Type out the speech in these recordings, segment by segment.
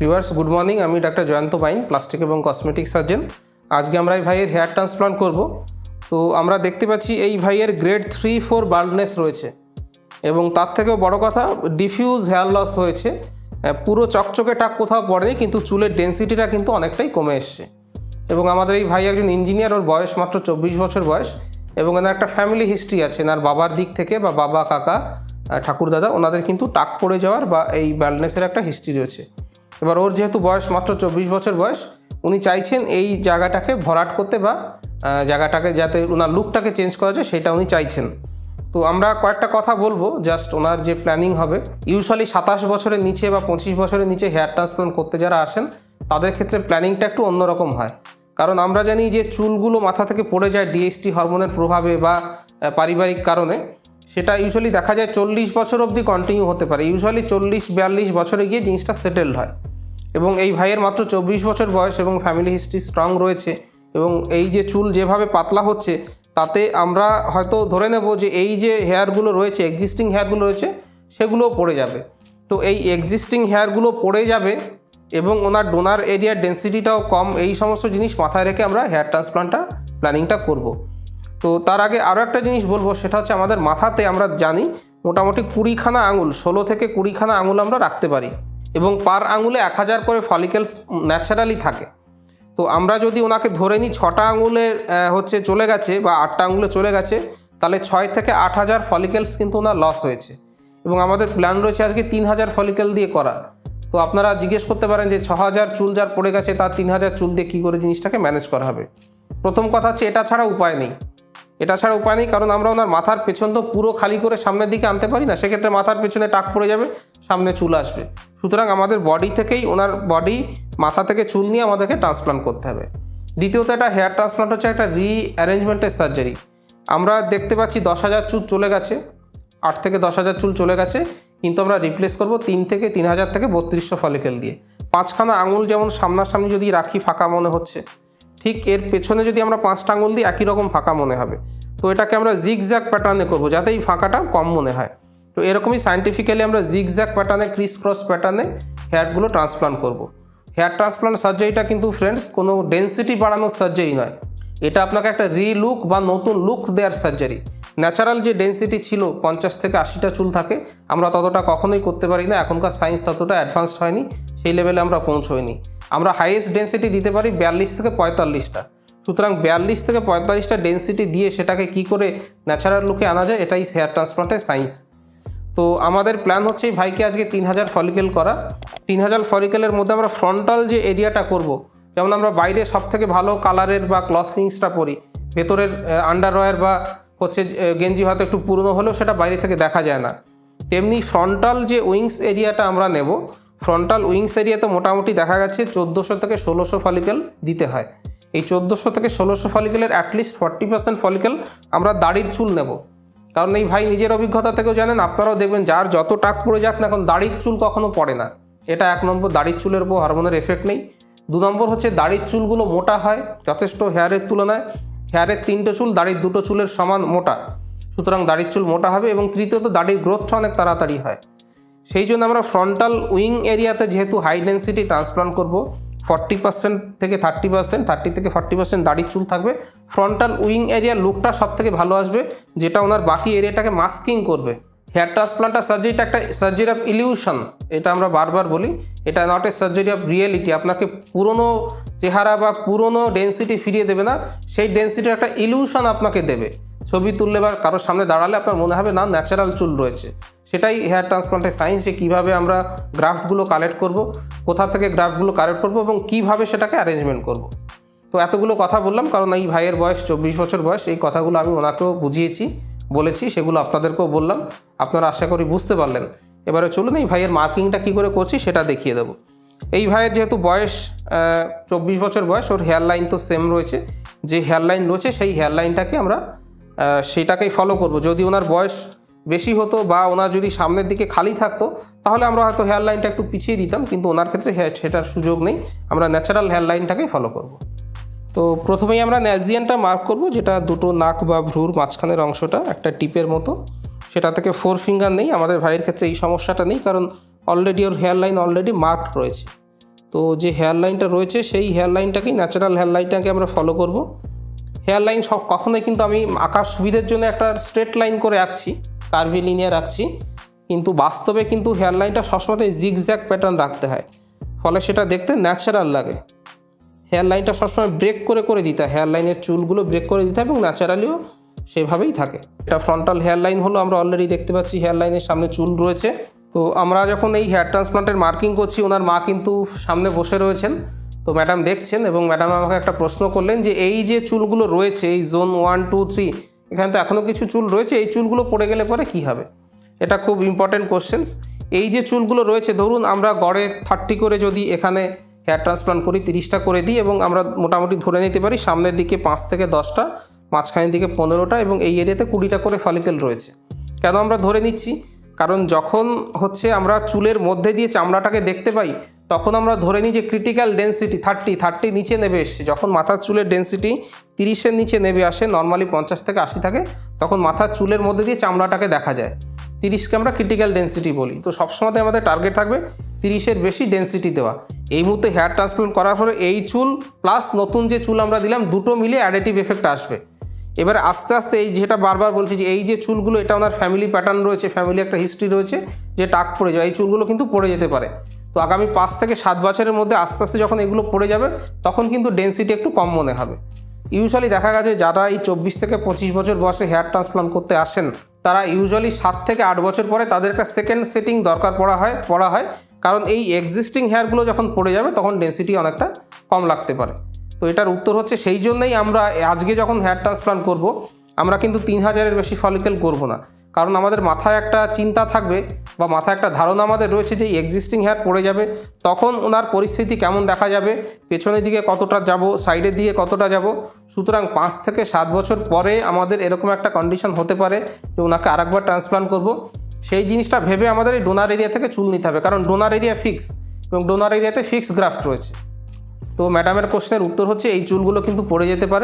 Viewers good morning, আমি ডাক্তার Jayanta Bain, plastic এবং কসমেটিক সার্জন। আজকে আমরা এই ভাইয়ের হেয়ার ট্রান্সপ্লান্ট করব। তো আমরা দেখতে পাচ্ছি এই ভাইয়ের গ্রেড 3-4 বাল্ডনেস রয়েছে এবং তার থেকেও বড় কথা ডিফিউজ হেয়ার লস হয়েছে। পুরো চকচকে টাক কোথাও পড়েনি, কিন্তু চুলের ডেন্সিটিটা কিন্তু অনেকটাই কমে এসছে। এবং আমাদের এই ভাই একজন ইঞ্জিনিয়ার, ওর বয়স মাত্র 24 বছর বয়স এবং এনার একটা ফ্যামিলি হিস্ট্রি আছে। এনার বাবার দিক থেকে বা বাবা, কাকা, ঠাকুরদাদা ওনাদের কিন্তু টাক পড়ে যাওয়ার বা এই বাল্ডনেসের একটা হিস্ট্রি রয়েছে। এবার ওর যেহেতু বয়স মাত্র 24 বছর বয়স, উনি চাইছেন এই জায়গাটাকে ভরাট করতে বা জায়গাটাকে যাতে ওনার লুকটাকে চেঞ্জ করা যায় সেটা উনি চাইছেন। তো আমরা কয়েকটা কথা বলবো, জাস্ট ওনার যে প্ল্যানিং হবে। ইউজুয়ালি 27 বছরের নিচে বা 25 বছরের নিচে হেয়ার ট্রান্সপ্লান্ট করতে যারা আসেন তাদের ক্ষেত্রে প্ল্যানিংটা একটু অন্যরকম হয়। কারণ আমরা জানি যে চুলগুলো মাথা থেকে পড়ে যায় ডিএসটি হরমোনের প্রভাবে বা পারিবারিক কারণে। সেটা ইউজুয়ালি দেখা যায় 40 বছর অবধি কন্টিনিউ হতে পারে। ইউজুয়ালি 40-42 বছরে গিয়ে জিনিসটা সেটেলড হয়। এবং এই ভাইয়ের মাত্র 24 বছর বয়স এবং ফ্যামিলি হিস্ট্রি স্ট্রং রয়েছে এবং এই যে চুল যেভাবে পাতলা হচ্ছে তাতে আমরা হয়তো ধরে নেব যে এই যে হেয়ারগুলো রয়েছে, এক্সিস্টিং হেয়ারগুলো রয়েছে, সেগুলোও পড়ে যাবে। তো এই এক্সিস্টিং হেয়ারগুলো পড়ে যাবে এবং ওনার ডোনার এরিয়ার ডেন্সিটিটাও কম। এই সমস্ত জিনিস মাথায় রেখে আমরা হেয়ার ট্রান্সপ্লান্টটা প্ল্যানিংটা করব। তো তার আগে আরও একটা জিনিস বলবো, সেটা হচ্ছে আমাদের মাথাতে আমরা জানি মোটামুটি 20খানা আঙুল, 16 থেকে 20খানা আঙুল আমরা রাখতে পারি এবং পার আঙুলে 1000 করে ফলিকেলস ন্যাচারালি থাকে। তো আমরা যদি ওনাকে ধরে নিই 6টা আঙুলের চলে গেছে বা 8টা আঙুলে চলে গেছে, তাহলে 6 থেকে 8000 ফলিকেলস কিন্তু ওনার লস হয়েছে। এবং আমাদের প্ল্যান রয়েছে আজকে 3000 ফলিকেল দিয়ে করা। তো আপনারা জিজ্ঞেস করতে পারেন যে 6000 চুল যার পড়ে গেছে তার 3000 চুল দিয়ে কী করে জিনিসটাকে ম্যানেজ করা হবে। প্রথম কথা হচ্ছে এটা ছাড়া উপায় নেই। কারণ আমরা ওনার মাথার পেছন তো পুরো খালি করে সামনের দিকে আনতে পারি না, সেক্ষেত্রে মাথার পেছনে টাক পড়ে যাবে, সামনে চুল আসবে। সুতরাং আমাদের বডি থেকেই ওনার মাথা থেকে চুল নিয়ে আমাদেরকে ট্রান্সপ্লান্ট করতে হবে। দ্বিতীয়ত, একটা হেয়ার ট্রান্সপ্লান্ট হচ্ছে একটা রিঅ্যারেঞ্জমেন্টের সার্জারি। আমরা দেখতে পাচ্ছি 10,000 চুল চলে গেছে, 8 থেকে 10,000 চুল চলে গেছে, কিন্তু আমরা রিপ্লেস করব 3 থেকে 3000 থেকে 3200 ফলিকেল দিয়ে। 5খানা আঙুল যেমন সামনাসামনি যদি রাখি ফাঁকা মনে হচ্ছে, ঠিক এর পেছনে যদি আমরা 5টা আঙুল দিই একই রকম ফাঁকা মনে হবে। তো এটাকে আমরা জিগজ্যাগ প্যাটার্নে করব যাতে এই ফাঁকাটা কম মনে হয়। তো এরকমই সায়েন্টিফিক্যালি আমরা জিগজ্যাগ প্যাটার্নে, ক্রিস ক্রস প্যাটার্নে হেয়ারগুলো ট্রান্সপ্লান্ট করব। হেয়ার ট্রান্সপ্লান্ট সার্জারিটা কিন্তু ফ্রেন্ডস কোনো ডেন্সিটি বাড়ানোর সার্জারি নয়, এটা আপনাকে একটা রিলুক বা নতুন লুক দেওয়ার সার্জারি। ন্যাচারাল যে ডেন্সিটি ছিল 50 থেকে 80টা চুল থাকে, আমরা ততটা কখনোই করতে পারি না। এখনকার সায়েন্স ততটা অ্যাডভান্সড হয়নি, সেই লেভেলে আমরা পৌঁছইনি। আমরা হাইয়েস্ট ডেন্সিটি দিতে পারি 42 থেকে 45টা। সুতরাং 42 থেকে 45টা ডেন্সিটি দিয়ে সেটাকে কি করে ন্যাচারাল লুকে আনা যায়, এটাই হেয়ার ট্রান্সপ্লান্টের সায়েন্স। তো আমাদের প্ল্যান হচ্ছে এই ভাইকে আজকে 3000 ফলিকেল করা। 3000 ফলিকেলের মধ্যে আমরা ফ্রন্টাল যে এরিয়াটা করব, যেমন আমরা বাইরে সব থেকে ভালো কালারের বা ক্লথিংসটা পরি, ভেতরের আন্ডারওয়্যার বা গেঞ্জি হয়তো একটু পুরনো হলেও সেটা বাইরে থেকে দেখা যায় না, তেমনি ফ্রন্টাল যে উইংস এরিয়াটা আমরা নেব, ফ্রন্টাল উইংস এরিয়াতে মোটামুটি দেখা গেছে 1400 থেকে 1600 ফলিকেল দিতে হয়। এই 1400 থেকে 1600 ফলিকেলের অ্যাটলিস্ট 40% ফলিকেল আমরা দাড়ির চুল নেব। কারণ এই ভাই নিজের অভিজ্ঞতা থেকেও জানেন, আপনারাও দেখবেন যার যত টাক পড়ে যাক না এখন দাড়ির চুল কখনো পড়ে না। এটা 1 নম্বর, দাড়ির চুলের উপর হরমোনের এফেক্ট নেই। 2 নম্বর হচ্ছে দাড়ির চুলগুলো মোটা হয় যথেষ্ট হেয়ারের তুলনায়। হেয়ারের 3টে চুল, দাড়ির 2টো চুলের সমান মোটা, সুতরাং দাড়ির চুল মোটা হবে। এবং তৃতীয়ত, দাড়ির গ্রোথটা অনেক তাড়াতাড়ি হয়। সেই জন্য আমরা ফ্রন্টাল উইং এরিয়াতে যেহেতু হাই ডেন্সিটি ট্রান্সপ্লান্ট করব, 40% থেকে 30%, 30 থেকে 40% দাড়ির চুল থাকবে। ফ্রন্টাল উইং এরিয়ার লুকটা সব থেকে ভালো আসবে, যেটা ওনার বাকি এরিয়াটাকে মাস্কিং করবে। হেয়ার ট্রান্সপ্লান্টার সার্জারিটা একটা সার্জারি অফ ইলিউশন, এটা আমরা বারবার বলি। এটা not a surgery of reality. আপনাকে পুরনো চেহারা বা পুরনো ডেন্সিটি ফিরিয়ে দেবে না, সেই ডেন্সিটির একটা ইলিউশন আপনাকে দেবে। ছবি তুললে বা কারোর সামনে দাঁড়ালে আপনার মনে হবে না ন্যাচারাল চুল রয়েছে। সেটাই হেয়ার ট্রান্সপ্লান্টের সায়েন্স, যে কীভাবে আমরা গ্রাফটগুলো কালেক্ট করব, কোথা থেকে গ্রাফটগুলো কালেক্ট করব এবং কীভাবে সেটাকে অ্যারেঞ্জমেন্ট করব। তো এতগুলো কথা বললাম কারণ এই ভাইয়ের বয়স 24 বছর বয়স। এই কথাগুলো আমি ওনাকেও বুঝিয়েছি, বলেছি, সেগুলো আপনাদেরকেও বললাম। আপনারা আশা করি বুঝতে পারলেন। এবারে চলুন এই ভাইয়ের মার্কিংটা কী করে করছি সেটা দেখিয়ে দেবো। এই ভাইয়ের যেহেতু বয়স 24 বছর বয়স, ওর হেয়ার লাইন তো সেম রয়েছে। যে হেয়ার লাইন রয়েছে সেই হেয়ার লাইনটাকে আমরা সেটাকেই ফলো করব। যদি ওনার বয়স বেশি হতো বা ওনার যদি সামনের দিকে খালি থাকতো তাহলে আমরা হয়তো হেয়ার লাইনটা একটু পিছিয়ে দিতাম, কিন্তু ওনার ক্ষেত্রে সেটার সুযোগ নেই। আমরা ন্যাচারাল হেয়ার লাইনটাকেই ফলো করব। তো প্রথমেই আমরা ন্যাজিয়ানটা মার্ক করব, যেটা 2টো নাক বা ভ্রুর মাঝখানের অংশটা একটা টিপের মতো। সেটা থেকে 4 ফিঙ্গার নেই। আমাদের ভাইয়ের ক্ষেত্রে এই সমস্যাটা নেই, কারণ অলরেডি ওর হেয়ার লাইন অলরেডি মার্কড রয়েছে। তো যে হেয়ার লাইনটা রয়েছে সেই হেয়ার লাইনটাকেই, ন্যাচারাল হেয়ার লাইনটাকে আমরা ফলো করব। হেয়ার লাইন সব কখনোই কিন্তু আমি আঁকার সুবিধার জন্য একটা স্ট্রেট লাইন করে আঁকছি, কার্ভি লিনিয়ার রাখছি, কিন্তু বাস্তবে কিন্তু হেয়ার লাইনটা সবসময় জিগজ্যাগ প্যাটার্ন রাখতে হয়, ফলে সেটা দেখতে ন্যাচারাল লাগে। হেয়ার লাইনটা সবসময় ব্রেক করে দিতে হয়, হেয়ার লাইনের চুলগুলো ব্রেক করে দিতে হয় এবং ন্যাচারালিও সেভাবেই থাকে। এটা ফ্রন্টাল হেয়ার লাইন হলো, আমরা অলরেডি দেখতে পাচ্ছি হেয়ার লাইনের সামনে চুল রয়েছে। তো আমরা যখন এই হেয়ার ট্রান্সপ্লান্টের মার্কিং করছি, ওনার মা কিন্তু সামনে বসে রয়েছেন, তো ম্যাডাম দেখছেন এবং ম্যাডাম আমাকে একটা প্রশ্ন করলেন যে এই যে চুলগুলো রয়েছে এই জোন 1, 2, 3, এখানে তো এখনও কিছু চুল রয়েছে, এই চুলগুলো পড়ে গেলে পরে কী হবে? এটা খুব ইম্পর্টেন্ট কোশ্চেন্স। এই যে চুলগুলো রয়েছে, ধরুন আমরা গড়ে 30 করে যদি এখানে হেয়ার ট্রান্সপ্লান্ট করি, 30টা করে দিই এবং আমরা মোটামুটি ধরে নিতে পারি সামনের দিকে 5 থেকে 10টা, মাঝখানের দিকে 15টা এবং এই এরিয়াতে 20টা করে ফলিকেল রয়েছে। কেন আমরা ধরে নিচ্ছি? কারণ যখন হচ্ছে আমরা চুলের মধ্যে দিয়ে চামড়াটাকে দেখতে পাই, তখন আমরা ধরে নিই যে ক্রিটিক্যাল ডেন্সিটি 30 নিচে নেমে এসছে। যখন মাথার চুলের ডেন্সিটি 30-এর নিচে নেমে আসে, নর্মালি 50 থেকে 80 থাকে, তখন মাথার চুলের মধ্যে দিয়ে চামড়াটাকে দেখা যায়। 30কে আমরা ক্রিটিক্যাল ডেন্সিটি বলি। তো সবসময় আমাদের টার্গেট থাকবে 30-এর বেশি ডেন্সিটি দেওয়া। এই মুহূর্তে হেয়ার ট্রান্সপ্লান্ট করার পরে এই চুল প্লাস নতুন যে চুল আমরা দিলাম, দুটো মিলে অ্যাডিটিভ এফেক্ট আসবে। এবার আস্তে আস্তে এই যেটা বারবার বলছি যে এই যে চুলগুলো, এটা ওনার ফ্যামিলি প্যাটার্ন রয়েছে, ফ্যামিলি একটা হিস্ট্রি রয়েছে যে টাক পড়ে যায়, এই চুলগুলো কিন্তু পড়ে যেতে পারে। তো আগামী 5 থেকে 7 বছরের মধ্যে আস্তে আস্তে যখন এগুলো পড়ে যাবে, তখন কিন্তু ডেন্সিটি একটু কম মনে হবে। ইউজুয়ালি দেখা গেছে যারা এই 24 থেকে 25 বছর বয়সে হেয়ার ট্রান্সপ্লান্ট করতে আসেন, তারা ইউজুয়ালি 7 থেকে 8 বছর পরে তাদের একটা সেকেন্ড সেটিং দরকার পড়া হয়, কারণ এই এক্সিস্টিং হেয়ারগুলো যখন পড়ে যাবে তখন ডেন্সিটি অনেকটা কম লাগতে পারে। তো এটার উত্তর হচ্ছে সেই জন্যই আমরা আজকে যখন হেয়ার ট্রান্সপ্লান্ট করব, আমরা কিন্তু 3000-এর বেশি ফলিকেল করব না, কারণ আমাদের মাথায় একটা চিন্তা থাকবে বা মাথায় একটা ধারণা আমাদের রয়েছে যে এক্সিস্টিং হেয়ার পড়ে যাবে, তখন ওনার পরিস্থিতি কেমন দেখা যাবে, পেছনের দিকে কতটা যাব, সাইডের দিকে কতটা যাব। সুতরাং 5 থেকে 7 বছর পরে আমাদের এরকম একটা কন্ডিশন হতে পারে যে ওনাকে আরেকবার ট্রান্সপ্লান্ট করব। সেই জিনিসটা ভেবে আমাদের এই ডোনার এরিয়া থেকে চুল নিতে হবে, কারণ ডোনার এরিয়া ফিক্স এবং ডোনার এরিয়াতে ফিক্স গ্রাফট রয়েছে। তো ম্যাডামের কোশ্চেনের উত্তর হচ্ছে এই চুলগুলো কিন্তু পড়ে যেতে পারে,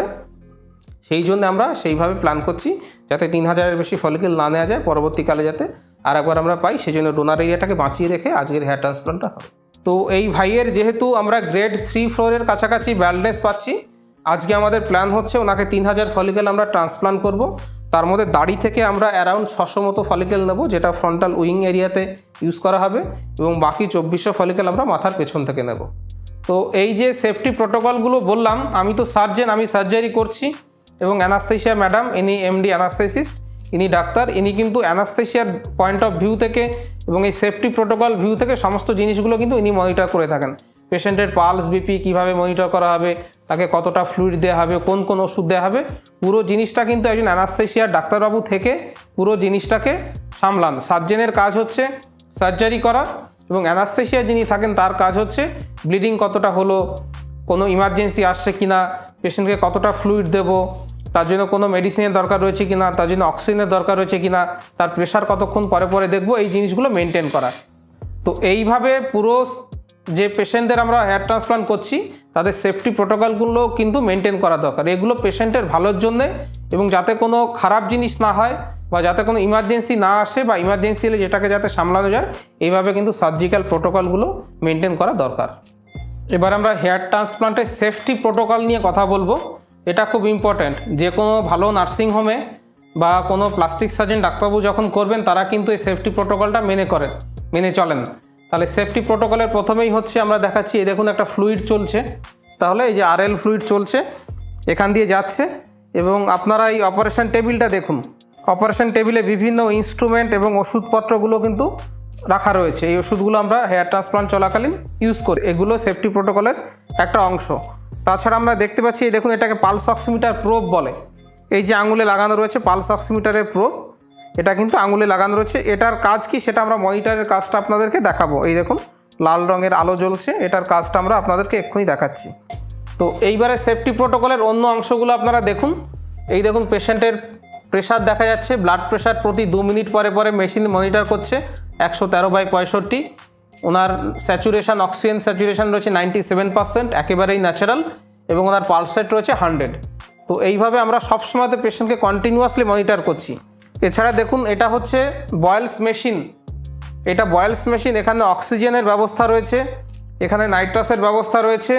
সেই জন্য আমরা সেইভাবে প্ল্যান করছি যাতে 3000-এর বেশি ফলিকেল না নেওয়া যায়, পরবর্তীকালে যাতে আরেকবার আমরা পাই, সেই জন্য ডোনার এরিয়াটাকে বাঁচিয়ে রেখে আজকের হেয়ার ট্রান্সপ্লান্টটা হবে। তো এই ভাইয়ের যেহেতু আমরা গ্রেড 3-4-এর কাছাকাছি ব্যালনেস পাচ্ছি, আজকে আমাদের প্ল্যান হচ্ছে ওনাকে 3000 ফলিকেল আমরা ট্রান্সপ্লান্ট করব। তার মধ্যে দাড়ি থেকে আমরা অ্যারাউন্ড 600 মতো ফলিকেল নেব, যেটা ফ্রন্টাল উইং এরিয়াতে ইউজ করা হবে, এবং বাকি 2400 ফলিকেল আমরা মাথার পেছন থেকে নেব। তো এই যে সেফটি প্রোটোকলগুলো বললাম, আমি তো সার্জেন, আমি সার্জারি করছি, এবং অ্যানাস্থেশিয়া ম্যাডাম, ইনি এমডি অ্যানাস্থেসিস্ট, ইনি ডাক্তার, ইনি কিন্তু অ্যানাস্থেশিয়ার পয়েন্ট অফ ভিউ থেকে এবং এই সেফটি প্রোটোকল ভিউ থেকে সমস্ত জিনিসগুলো কিন্তু ইনি মনিটর করে থাকেন। পেশেন্টের পালস, বিপি কীভাবে মনিটর করা হবে, তাকে কতটা ফ্লুইড দেওয়া হবে, কোন কোন ওষুধ দেওয়া হবে, পুরো জিনিসটা কিন্তু একজন অ্যানাস্থেশিয়ার ডাক্তারবাবু থেকে পুরো জিনিসটাকে সামলান। সার্জেনের কাজ হচ্ছে সার্জারি করা, এবং অ্যানাস্থেশিয়া যিনি থাকেন তার কাজ হচ্ছে ব্লিডিং কতটা হলো, কোনো ইমার্জেন্সি আসছে কিনা, পেশেন্টকে কতটা ফ্লুইড দেব, তার জন্য কোনো মেডিসিনের দরকার রয়েছে কিনা, তার জন্য অক্সিজেনের দরকার রয়েছে কিনা, তার প্রেশার কতক্ষণ পরে দেখব, এই জিনিসগুলো মেনটেন করা। তো এইভাবে পুরো যে পেশেন্টদের আমরা হেয়ার ট্রান্সপ্লান্ট করছি তাদের সেফটি প্রোটোকলগুলো কিন্তু মেনটেন করা দরকার। এগুলো পেশেন্টের ভালোর জন্যে, এবং যাতে কোনো খারাপ জিনিস না হয় বা যাতে কোনো ইমার্জেন্সি না আসে, বা ইমার্জেন্সি এলে যেটাকে যাতে সামলানো যায়, এইভাবে কিন্তু সার্জিক্যাল প্রোটোকলগুলো মেনটেন করা দরকার। এবার আমরা হেয়ার ট্রান্সপ্লান্টের সেফটি প্রোটোকল নিয়ে কথা বলবো। এটা খুব ইম্পর্ট্যান্ট। যে কোনো ভালো নার্সিংহোমে বা কোনো প্লাস্টিক সার্জন ডাক্তারবাবু যখন করবেন, তারা কিন্তু এই সেফটি প্রোটোকলটা মেনে চলেন। তাহলে সেফটি প্রোটোকলের প্রথমেই হচ্ছে আমরা দেখাচ্ছি, এই দেখুন একটা ফ্লুইড চলছে, তাহলে এই যে আরএল ফ্লুইড চলছে, এখান দিয়ে যাচ্ছে, এবং আপনারা এই অপারেশন টেবিলটা দেখুন, অপারেশন টেবিলে বিভিন্ন ইনস্ট্রুমেন্ট এবং ওষুধপত্রগুলো কিন্তু রাখা রয়েছে। এই ওষুধগুলো আমরা হেয়ার ট্রান্সপ্লান্ট চলাকালীন ইউজ করি, এগুলো সেফটি প্রোটোকলের একটা অংশ। তাছাড়া আমরা দেখতে পাচ্ছি, এই দেখুন এটাকে পালস অক্সিমিটার প্রোব বলে। এই যে আঙুলে লাগানো রয়েছে পালস অক্সিমিটারের প্রোব, এটা কিন্তু আঙুলে লাগানো রয়েছে। এটার কাজ কি সেটা আমরা মনিটরের কাজটা আপনাদেরকে দেখাবো। এই দেখুন লাল রঙের আলো জ্বলছে, এটার কাজটা আমরা আপনাদেরকে এক্ষুনি দেখাচ্ছি। তো এইবারে সেফটি প্রোটোকলের অন্য অংশগুলো আপনারা দেখুন। এই দেখুন পেশেন্টের প্রেশার দেখা যাচ্ছে, ব্লাড প্রেশার প্রতি 2 মিনিট পরে মেশিন মনিটর করছে 113/65। ওনার স্যাচুরেশন, অক্সিজেন স্যাচুরেশন রয়েছে 97%, একেবারেই ন্যাচারাল, এবং ওনার পালস রেট রয়েছে 100। তো এইভাবে আমরা সবসময়তে পেশেন্টকে কন্টিনিউয়াসলি মনিটর করছি। এছাড়া দেখুন এটা হচ্ছে বয়েলস মেশিন, এটা বয়েলস মেশিন, এখানে অক্সিজেনের ব্যবস্থা রয়েছে, এখানে নাইট্রাসের ব্যবস্থা রয়েছে,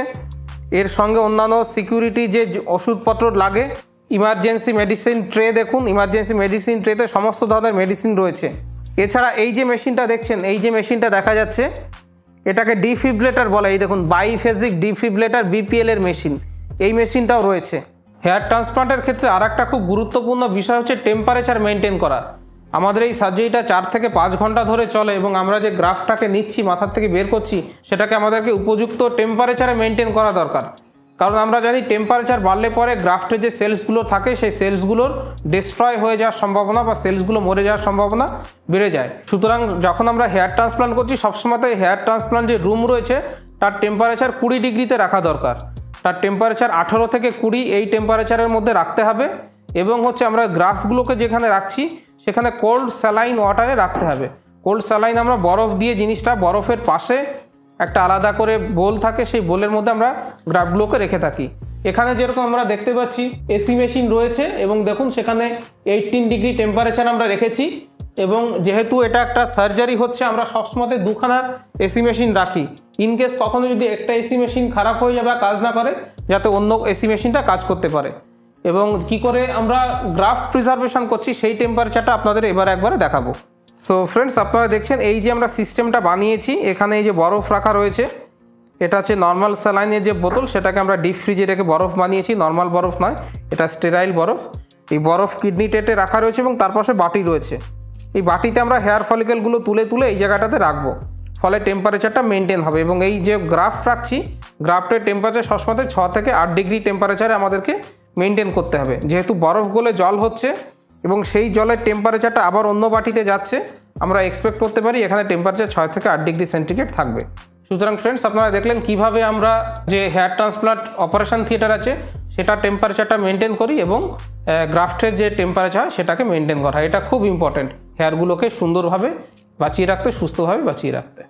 এর সঙ্গে অন্যান্য সিকিউরিটি যে ওষুধপত্র লাগে, ইমার্জেন্সি মেডিসিন ট্রে দেখুন, ইমার্জেন্সি মেডিসিন ট্রেতে সমস্ত ধরনের মেডিসিন রয়েছে। এছাড়া এই যে মেশিনটা দেখছেন, এই যে মেশিনটা দেখা যাচ্ছে, এটাকে ডিফিব্রিলেটর বলে। এই দেখুন বাইফেজিক ডিফিব্রিলেটর বিপিএল এর মেশিন, এই মেশিনটাও রয়েছে। হেয়ার ট্রান্সপ্লান্টের ক্ষেত্রে আর একটা খুব গুরুত্বপূর্ণ বিষয় হচ্ছে টেম্পারেচার মেনটেন করা। আমাদের এই সার্জারিটা 4 থেকে 5 ঘন্টা ধরে চলে এবং আমরা যে গ্রাফটাকে নিচ্ছি, মাথার থেকে বের করছি, সেটাকে আমাদেরকে উপযুক্ত টেম্পারেচারে মেনটেন করা দরকার। কারণ আমরা জানি টেম্পারেচার বাড়লে পরে গ্রাফটের যে সেলসগুলো থাকে সেই সেলসগুলোর ডিস্ট্রয় হয়ে যাওয়ার সম্ভাবনা বা সেলসগুলো মরে যাওয়ার সম্ভাবনা বেড়ে যায়। সুতরাং যখন আমরা হেয়ার ট্রান্সপ্লান্ট করছি, সবসময় হেয়ার ট্রান্সপ্লান্ট যে রুম রয়েছে তার টেম্পারেচার 20 ডিগ্রিতে রাখা দরকার। তার টেম্পারেচার 18 থেকে 20 এই টেম্পারেচারের মধ্যে রাখতে হবে। এবং হচ্ছে আমরা গ্রাফগুলোকে যেখানে রাখছি সেখানে কোল্ড স্যালাইন ওয়াটারে রাখতে হবে। কোল্ড স্যালাইন আমরা বরফ দিয়ে জিনিসটা, বরফের পাশে একটা আলাদা করে বোল থাকে, সেই বোলের মধ্যে আমরা গ্রাফগুলোকে রেখে থাকি। এখানে যেরকম আমরা দেখতে পাচ্ছি এসি মেশিন রয়েছে এবং দেখুন সেখানে 18 ডিগ্রি টেম্পারেচার আমরা রেখেছি। এবং যেহেতু এটা একটা সার্জারি হচ্ছে, আমরা সবসময় 2খানা এসি মেশিন রাখি। ইনকেস কখনো যদি একটা এসি মেশিন খারাপ হয়ে যাবে, কাজ না করে, যাতে অন্য এসি মেশিনটা কাজ করতে পারে। এবং কি করে আমরা গ্রাফট প্রিজার্ভেশন করছি সেই টেম্পারেচারটা আপনাদের এবার একবারে দেখাবো। সো ফ্রেন্ডস, আপনারা দেখছেন এই যে আমরা সিস্টেমটা বানিয়েছি, এখানে এই যে বরফ রাখা রয়েছে, এটা হচ্ছে নর্মাল স্যালাইনের যে বোতল, সেটাকে আমরা ডিপ ফ্রিজে রেখে বরফ বানিয়েছি। নর্মাল বরফ নয়, এটা স্টেরাইল বরফ। এই বরফ কিডনি টেটে রাখা রয়েছে এবং তার পাশে বাটি রয়েছে। এই বাটিতে আমরা হেয়ার ফলিকেলগুলো তুলে তুলে এই জায়গাটাতে রাখবো, ফলে টেম্পারেচারটা মেনটেন হবে। এবং এই যে গ্রাফট রাখছি, গ্রাফটের টেম্পারেচার সবসময় 6 থেকে 8 ডিগ্রি টেম্পারেচারে আমাদেরকে মেনটেন করতে হবে। যেহেতু বরফ গলে জল হচ্ছে এবং সেই জলের টেম্পারেচারটা আবার অন্য বাটিতে যাচ্ছে, আমরা এক্সপেক্ট করতে পারি এখানে টেম্পারেচার 6 থেকে 8 ডিগ্রি সেন্টিগ্রেড থাকবে। সুতরাং ফ্রেন্ডস, আপনারা দেখলেন কিভাবে আমরা যে হেয়ার ট্রান্সপ্লান্ট অপারেশন থিয়েটার আছে সেটা টেম্পারেচারটা মেনটেন করি এবং গ্রাফটের যে টেম্পারেচার সেটাকে মেনটেন করা। এটা খুব ইম্পর্টেন্ট হেয়ারগুলোকে সুন্দরভাবে বাঁচিয়ে রাখতে, সুস্থভাবে বাঁচিয়ে রাখতে।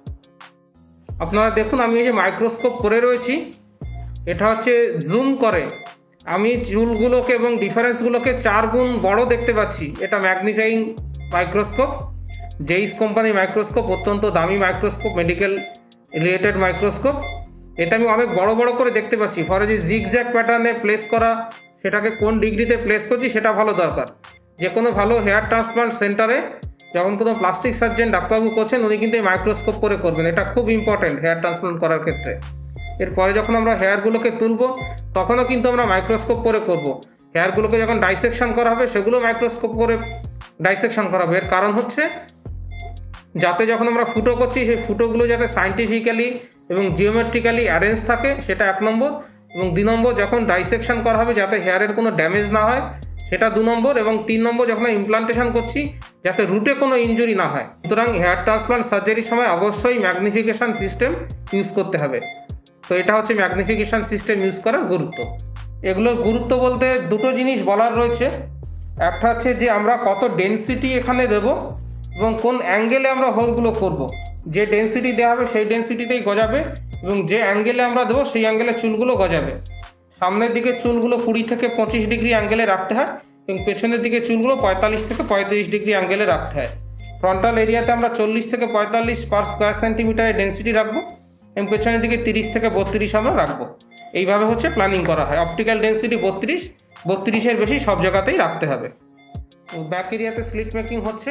আপনারা দেখুন আমি এই যে মাইক্রোস্কোপ পরে রয়েছি, এটা হচ্ছে জুম করে আমি চুলগুলোকে এবং ডিফারেন্সগুলোকে 4 গুণ বড় দেখতে পাচ্ছি। এটা ম্যাগনিফাইং মাইক্রোস্কোপ, জেইস কোম্পানির মাইক্রোস্কোপ, অত্যন্ত দামি মাইক্রোস্কোপ, মেডিকেল রিলেটেড মাইক্রোস্কোপ। এটা আমি অনেক বড় বড় করে দেখতে পাচ্ছি। ফলে যে জিগজ্যাগ প্যাটার্নে প্লেস করা, সেটাকে কোন ডিগ্রিতে প্লেস করছি সেটা ভালো দরকার। যে কোনো ভালো হেয়ার ট্রান্সপ্লান্ট সেন্টারে যখন কোনো প্লাস্টিক সার্জন ডাক্তারবাবু করছেন, উনি কিন্তু এই মাইক্রোস্কোপ করে করবেন। এটা খুব ইম্পর্টেন্ট হেয়ার ট্রান্সপ্লান্ট করার ক্ষেত্রে। এরপরে যখন আমরা হেয়ারগুলোকে তুলব তখনও কিন্তু আমরা মাইক্রোস্কোপ করে করব। হেয়ারগুলোকে যখন ডাইসেকশন করা হবে সেগুলো মাইক্রোস্কোপ করে ডাইসেকশন করা হবে। এর কারণ হচ্ছে যাতে যখন আমরা ফুটো করছি সেই ফুটোগুলো যাতে সাইন্টিফিক্যালি এবং জিওমেট্রিক্যালি অ্যারেঞ্জ থাকে, সেটা 1 নম্বর। এবং 2 নম্বর, যখন ডাইসেকশন করা হবে যাতে হেয়ারের কোনো ড্যামেজ না হয়, সেটা 2 নম্বর। এবং 3 নম্বর, যখন ইমপ্লান্টেশন করছি যাতে রুটে কোনো ইনজুরি না হয়। সুতরাং হেয়ার ট্রান্সপ্লান্ট সার্জারির সময় অবশ্যই ম্যাগনিফিকেশন সিস্টেম ইউজ করতে হবে। তো এটা হচ্ছে ম্যাগনিফিকেশন সিস্টেম ইউজ করার গুরুত্ব। এগুলোর গুরুত্ব বলতে 2টো জিনিস বলার রয়েছে। একটা হচ্ছে যে আমরা কত ডেনসিটি এখানে দেব এবং কোন অ্যাঙ্গেলে আমরা হোলগুলো করব। যে ডেনসিটি দেওয়া হবে সেই ডেনসিটিতেই গজাবে এবং যে অ্যাঙ্গেলে আমরা দেবো সেই অ্যাঙ্গেলে চুলগুলো গজাবে। সামনের দিকে চুলগুলো 20 থেকে 25 ডিগ্রি অ্যাঙ্গেলে রাখতে হয় এবং পেছনের দিকে চুলগুলো 45 থেকে 35 ডিগ্রি অ্যাঙ্গেলে রাখতে হয়। ফ্রন্টাল এরিয়াতে আমরা 40 থেকে 45 পার স্কোয়ার সেন্টিমিটারের ডেনসিটি রাখবো এবং পেছনের দিকে 30 থেকে 32 আমরা রাখবো। এইভাবে হচ্ছে প্ল্যানিং করা হয়। অপটিক্যাল ডেনসিটি 32-এর বেশি সব জায়গাতেই রাখতে হবে। ব্যাক এরিয়াতে স্লিট মেকিং হচ্ছে।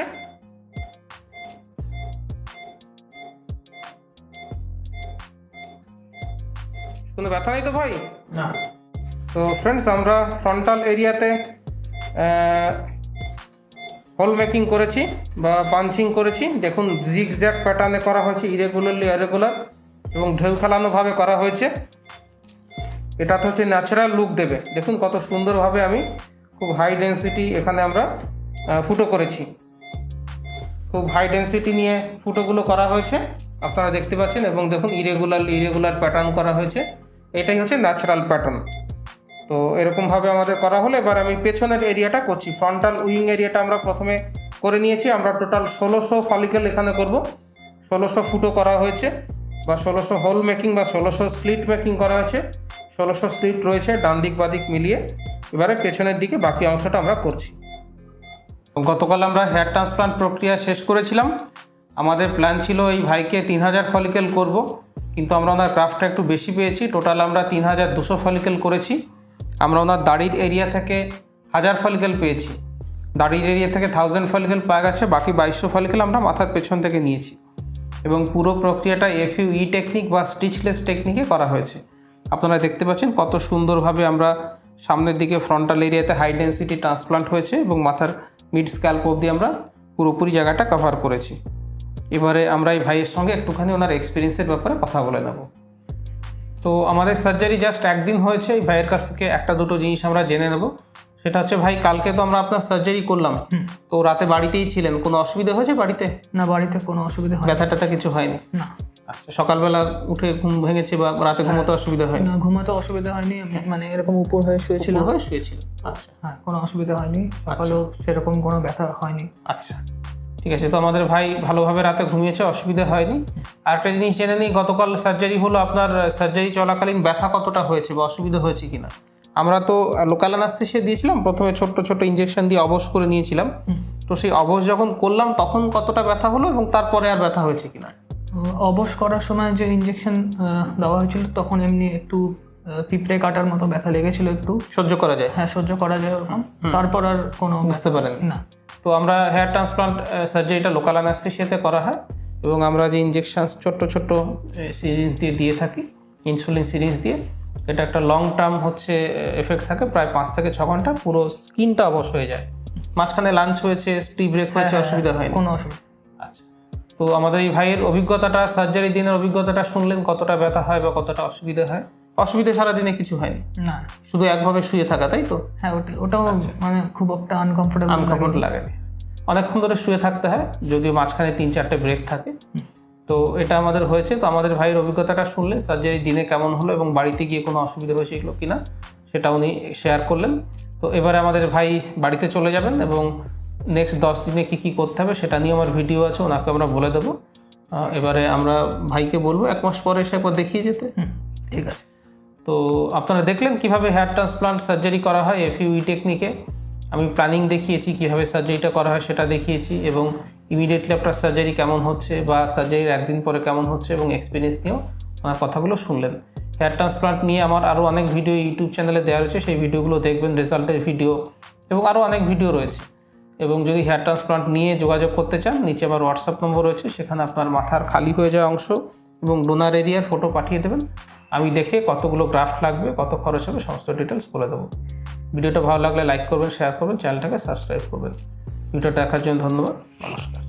কোনো ব্যথা নেই তো ভাই? না। তো ফ্রেন্ডস, আমরা ফ্রন্টাল এরিয়াতে হোল মেকিং করেছি বা পাঞ্চিং করেছি। দেখুন জিগজ্যাগ প্যাটার্নে করা হয়েছে, ইরেগুলারলি ইরেগুলার এবং ঢেউ খেলানোভাবে করা হয়েছে। এটা তো হচ্ছে ন্যাচারাল লুক দেবে। দেখুন কত সুন্দরভাবে আমি খুব হাই ডেন্সিটি এখানে আমরা ফুটো করেছি। খুব হাই ডেন্সিটি নিয়ে ফুটোগুলো করা হয়েছে, আপনারা দেখতে পাচ্ছেন। এবং দেখুন ইরেগুলার প্যাটার্ন করা হয়েছে। এটাই হচ্ছে ন্যাচারাল প্যাটার্ন। তো এরকমভাবে আমাদের করা হলো। এবার আমি পেছনের এরিয়াটা করছি। ফ্রন্টাল উইং এরিয়াটা আমরা প্রথমে করে নিয়েছি। আমরা টোটাল 1600 ফলিকেল এখানে করব। 1600 ফুটো করা হয়েছে বা 1600 হোল মেকিং বা 1600 স্লিট মেকিং করা হয়েছে। 1600 স্লিট রয়েছে ডান দিক বাদিক মিলিয়ে। এবারে পেছনের দিকে বাকি অংশটা আমরা করছি। গতকাল আমরা হেয়ার ট্রান্সপ্লান্ট প্রক্রিয়া শেষ করেছিলাম। আমাদের প্ল্যান ছিল এই ভাইকে 3000 ফলিকেল করব, কিন্তু আমরা ওনার গ্রাফটা একটু বেশি পেয়েছি। টোটাল আমরা 3200 ফলিকেল করেছি। আমরা ওনার দাড়ির এরিয়া থেকে 1000 ফলিকেল পেয়েছি। দাড়ির এরিয়া থেকে 1000 ফলিকেল পাওয়া গেছে, বাকি 2200 ফলিকেল আমরা মাথার পেছন থেকে নিয়েছি। এবং পুরো প্রক্রিয়াটা FUE টেকনিক বা স্টিচলেস টেকনিকে করা হয়েছে। আপনারা দেখতে পাচ্ছেন কত সুন্দরভাবে আমরা সামনের দিকে ফ্রন্টাল এরিয়াতে হাই ডেন্সিটি ট্রান্সপ্লান্ট হয়েছে এবং মাথার মিড স্ক্যাল্প অবধি আমরা পুরোপুরি জায়গাটা কভার করেছি। এবারে আমরা এই ভাইয়ের সঙ্গে একটুখানি ওনার এক্সপিরিয়েন্সের ব্যাপারে কথা বলে নেব। তো আমাদের সার্জারি জাস্ট একদিন হয়েছে। এই ভাইয়ের কাছ থেকে একটা দুটো জিনিস আমরা জেনে নেব। সেটা হচ্ছে, ভাই কালকে তো আমরা আপনার সার্জারি করলাম, তো রাতে বাড়িতেই ছিলেন, কোনো অসুবিধা হয়েছে বাড়িতে? না, বাড়িতে কোনো অসুবিধা হয়নি। ব্যথা ট্যাথা কিছু হয়নি? না। আচ্ছা, সকালবেলা উঠে ঘুম ভেঙেছে বা রাতে ঘুমোতে অসুবিধা হয়নি? না, ঘুমাতে অসুবিধা হয়নি। মানে এরকম উপর হয়ে শুয়েছিল। আচ্ছা, হ্যাঁ, কোনো অসুবিধা হয়নি। সকালেও সেরকম কোনো ব্যথা হয়নি। আচ্ছা, ঠিক আছে। তো আমাদের ভাই ভালোভাবে রাতে ঘুমিয়েছে, অসুবিধা হয়নি। আর একটা জিনিস জেনে নিই, গতকাল সার্জারি হলো, আপনার সার্জারি চলাকালীন ব্যথা কতটা হয়েছে বা অসুবিধা হয়েছে কিনা? আমরা তো লোকাল অ্যানাস্থেসিয়া দিয়েছিলাম, প্রথমে ছোট্ট ছোট্ট ইঞ্জেকশন দিয়ে অবশ করে নিয়েছিলাম। তো সেই অবশ যখন করলাম তখন কতটা ব্যথা হলো এবং তারপরে আর ব্যথা হয়েছে কিনা? অবশ করার সময় যে ইঞ্জেকশন দেওয়া হয়েছিল তখন এমনি একটু পিঁপড়ে কাটার মতো ব্যথা লেগেছিল, একটু সহ্য করা যায়? হ্যাঁ, সহ্য করা যায় ওরকম। তারপর আর কোনো বুঝতে পারেন না। তো আমরা হেয়ার ট্রান্সপ্লান্ট সার্জারিটা লোকাল অ্যানাস্থেসিয়াতে করা হয় এবং আমরা যে ইঞ্জেকশন ছোট্ট ছোট্ট সিরিঞ্জ দিয়ে থাকি, ইনসুলিন সিরিঞ্জ দিয়ে, এটা একটা লং টার্ম হচ্ছে এফেক্ট থাকে, প্রায় 5 থেকে 6 ঘন্টা। পুরো স্কিনটা অবশ হয়ে যায়। মাঝখানে লাঞ্চ হয়েছে, টি ব্রেক হয়েছে, অসুবিধা হয়নি? কোনো অসুবিধা। আচ্ছা, তো আমাদের এই ভাইয়ের অভিজ্ঞতাটা, সার্জারি দিনের অভিজ্ঞতাটা শুনলেন, কতটা ব্যথা হয় বা কতটা অসুবিধা হয়? অসুবিধা সারাদিনে কিছু হয়নি? না, শুধু একভাবে শুয়ে থাকা, তাই তো? হ্যাঁ, ওটাও মানে খুব একটা আনকমফোর্টেবল লাগেনি। অনেকক্ষণ ধরে শুয়ে থাকতে হয়, যদিও মাঝখানে 3-4টে ব্রেক থাকে। তো এটা আমাদের হয়েছে। তো আমাদের ভাইয়ের অভিজ্ঞতাটা শুনলেন, সার্জারি দিনে কেমন হলো এবং বাড়িতে গিয়ে কোনো অসুবিধা হয়েছে এগুলো কিনা সেটা উনি শেয়ার করলেন। তো এবারে আমাদের ভাই বাড়িতে চলে যাবেন এবং নেক্সট 10 দিনে কী করতে হবে সেটা নিয়ে আমার ভিডিও আছে, ওনাকে আমরা বলে দেবো। এবারে আমরা ভাইকে বলবো 1 মাস পরে এসে একবার দেখিয়ে যেতে। ঠিক আছে। তো আপনারা দেখলেন কিভাবে হেয়ার ট্রান্সপ্লান্ট সার্জারি করা হয় FUE টেকনিকে। আমি প্ল্যানিং দেখিয়েছি, কীভাবে সার্জারিটা করা হয় সেটা দেখিয়েছি, এবং ইমিডিয়েটলি আপনার সার্জারি কেমন হচ্ছে বা সার্জারির একদিন পরে কেমন হচ্ছে এবং এক্সপিরিয়েন্স নিয়েও আমার কথাগুলো শুনলেন। হেয়ার ট্রান্সপ্লান্ট নিয়ে আমার আরও অনেক ভিডিও ইউটিউব চ্যানেলে দেওয়া রয়েছে, সেই ভিডিওগুলো দেখবেন, রেজাল্টের ভিডিও এবং আরও অনেক ভিডিও রয়েছে। এবং যদি হেয়ার ট্রান্সপ্লান্ট নিয়ে যোগাযোগ করতে চান, নিচে আমার হোয়াটসঅ্যাপ নম্বর রয়েছে, সেখানে আপনার মাথার খালি হয়ে যাওয়া অংশ এবং ডোনার এরিয়ার ফটো পাঠিয়ে দেবেন। আমি দেখে কতগুলো গ্রাফট লাগবে, কত খরচ হবে, সমস্ত ডিটেলস বলে দেবো। ভিডিওটা ভালো লাগলে লাইক করবেন, শেয়ার করবেন, চ্যানেলটাকে সাবস্ক্রাইব করবেন। ভিডিওটা দেখার জন্য ধন্যবাদ। নমস্কার।